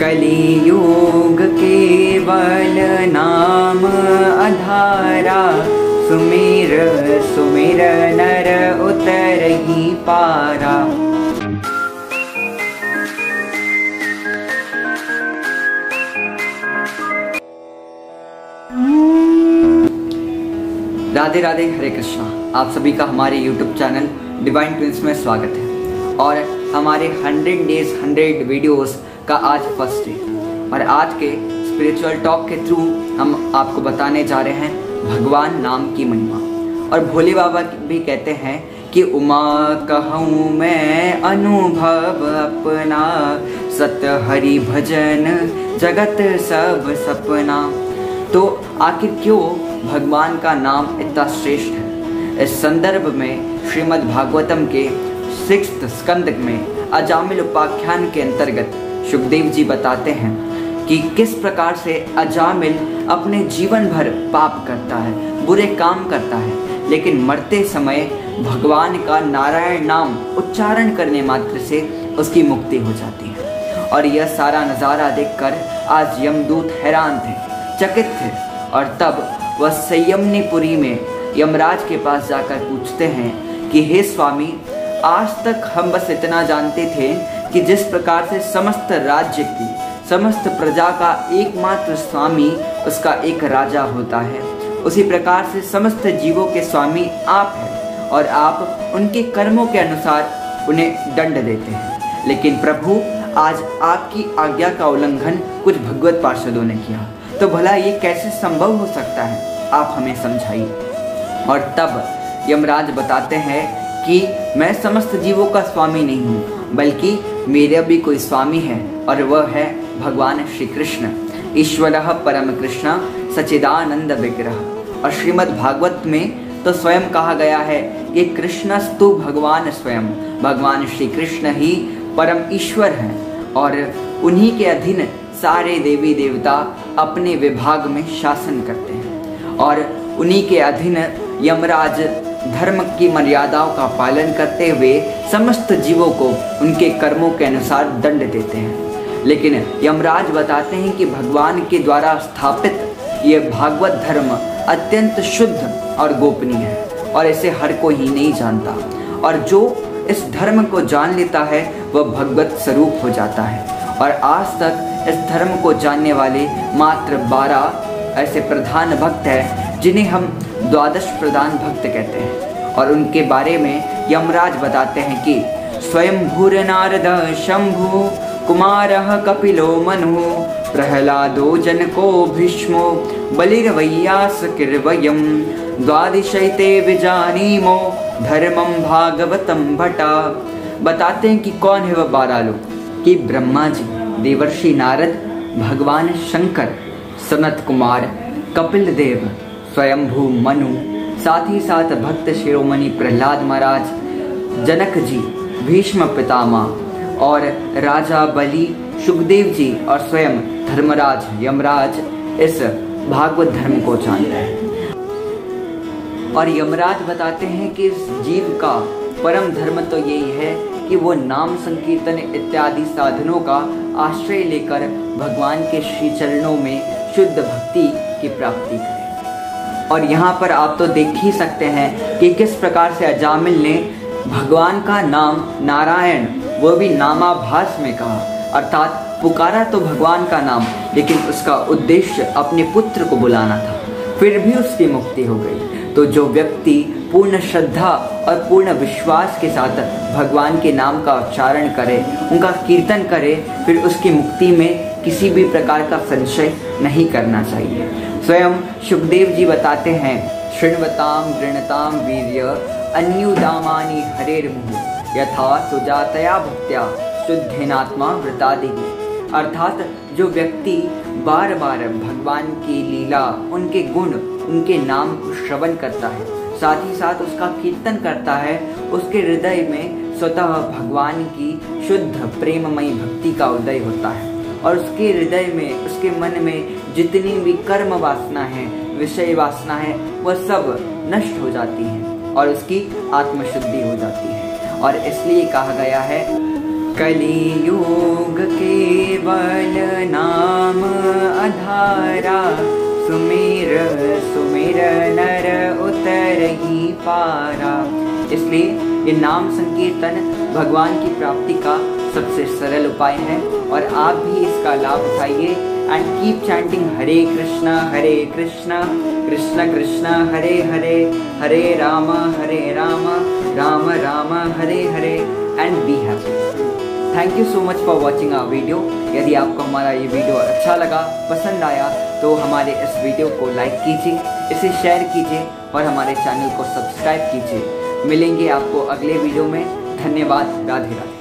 कलियुग केवल नाम आधारा, सुमिर सुमिर नर उतरहि पारा। राधे राधे, हरे कृष्णा। आप सभी का हमारे YouTube चैनल डिवाइन ट्विंस में स्वागत है। और हमारे 100 डेज 100 वीडियोस का आज फर्स्ट डे, और आज के स्पिरिचुअल टॉक के थ्रू हम आपको बताने जा रहे हैं भगवान नाम की महिमा। और भोले बाबा भी कहते हैं कि उमा कहूँ मैं अनुभव अपना, सत हरि भजन जगत सब सपना। तो आखिर क्यों भगवान का नाम इतना श्रेष्ठ है? इस संदर्भ में श्रीमद् भागवतम के 6th स्कंद में अजामिल उपाख्यान के अंतर्गत सुखदेव जी बताते हैं कि किस प्रकार से अजामिल अपने जीवन भर पाप करता है, बुरे काम करता है, लेकिन मरते समय भगवान का नारायण नाम उच्चारण करने मात्र से उसकी मुक्ति हो जाती है। और यह सारा नज़ारा देखकर आज यमदूत हैरान थे, चकित थे। और तब वह संयमनीपुरी में यमराज के पास जाकर पूछते हैं कि हे स्वामी, आज तक हम बस इतना जानते थे कि जिस प्रकार से समस्त राज्य की, समस्त प्रजा का एकमात्र स्वामी उसका एक राजा होता है, उसी प्रकार से समस्त जीवों के स्वामी आप हैं और आप उनके कर्मों के अनुसार उन्हें दंड देते हैं। लेकिन प्रभु, आज आपकी आज्ञा का उल्लंघन कुछ भगवत पार्षदों ने किया, तो भला ये कैसे संभव हो सकता है? आप हमें समझाइए। और तब यमराज बताते हैं कि मैं समस्त जीवों का स्वामी नहीं हूँ, बल्कि मेरा भी कोई स्वामी है, और वह है भगवान श्री कृष्ण, ईश्वरः परम कृष्ण सच्चिदानंद विग्रह। और श्रीमद् भागवत में तो स्वयं कहा गया है कि कृष्णस्तु भगवान स्वयं, भगवान श्री कृष्ण ही परम ईश्वर हैं, और उन्हीं के अधीन सारे देवी देवता अपने विभाग में शासन करते हैं, और उन्हीं के अधीन यमराज धर्म की मर्यादाओं का पालन करते हुए समस्त जीवों को उनके कर्मों के अनुसार दंड देते हैं। लेकिन यमराज बताते हैं कि भगवान के द्वारा स्थापित ये भागवत धर्म अत्यंत शुद्ध और गोपनीय है, और इसे हर कोई ही नहीं जानता। और जो इस धर्म को जान लेता है वह भगवत स्वरूप हो जाता है। और आज तक इस धर्म को जानने वाले मात्र 12 ऐसे प्रधान भक्त हैं जिन्हें हम द्वादश प्रधान भक्त कहते हैं। और उनके बारे में यमराज बताते हैं कि स्वयं भूर नारद शंभु, कुमारः कपिलो मनु, प्रहलादो जनको भीष्मो, बलिर्वैयास किर्वयम्, द्वादशैते विजानीमो धर्मं भागवतम भटा। बताते हैं कि कौन है वह 12 लोग, कि ब्रह्मा जी, देवर्षि नारद, भगवान शंकर, सनत कुमार, कपिल देव, स्वयंभू मनु, साथ ही साथ भक्त शिरोमणि प्रहलाद महाराज, जनक जी, भीष्म पितामह, और राजा बलि, सुखदेव जी और स्वयं धर्मराज यमराज इस भागवत धर्म को जानते हैं। और यमराज बताते हैं कि इस जीव का परम धर्म तो यही है कि वो नाम संकीर्तन इत्यादि साधनों का आश्रय लेकर भगवान के श्री चरणों में शुद्ध भक्ति की प्राप्ति करे। और यहाँ पर आप तो देख ही सकते हैं कि किस प्रकार से अजामिल ने भगवान का नाम नारायण, वो भी नामाभास में कहा, अर्थात पुकारा तो भगवान का नाम, लेकिन उसका उद्देश्य अपने पुत्र को बुलाना था, फिर भी उसकी मुक्ति हो गई। तो जो व्यक्ति पूर्ण श्रद्धा और पूर्ण विश्वास के साथ भगवान के नाम का उच्चारण करे, उनका कीर्तन करे, फिर उसकी मुक्ति में किसी भी प्रकार का संशय नहीं करना चाहिए। स्वयं सुखदेव जी बताते हैं, शृण्वताम गृणताम वीर्य अन्युदामानि हरेर्मुहुः, यथा सुजातया भक्त्या शुद्धेनात्मा वृतादिः। अर्थात जो व्यक्ति बार बार भगवान की लीला, उनके गुण, उनके नाम को श्रवण करता है, साथ ही साथ उसका कीर्तन करता है, उसके हृदय में स्वतः भगवान की शुद्ध प्रेममयी भक्ति का उदय होता है, और उसके हृदय में, उसके मन में जितनी भी कर्म वासना है, विषय वासना है, वह सब नष्ट हो जाती है और उसकी आत्मशुद्धि हो जाती है। और इसलिए कहा गया है कलियुग केवल नाम आधारा, सुमिर सुमिर नर उतरहि पारा। इसलिए ये नाम संकीर्तन भगवान की प्राप्ति का सबसे सरल उपाय है और आप भी इसका लाभ उठाइए and keep chanting Hare Krishna Krishna Krishna Hare Hare, Hare Rama Rama Rama Hare Hare and be happy. Thank you so much for watching our video. यदि आपको हमारा ये वीडियो अच्छा लगा, पसंद आया, तो हमारे इस वीडियो को लाइक कीजिए, इसे शेयर कीजिए और हमारे चैनल को सब्सक्राइब कीजिए। मिलेंगे आपको अगले वीडियो में। धन्यवाद। राधे राधे।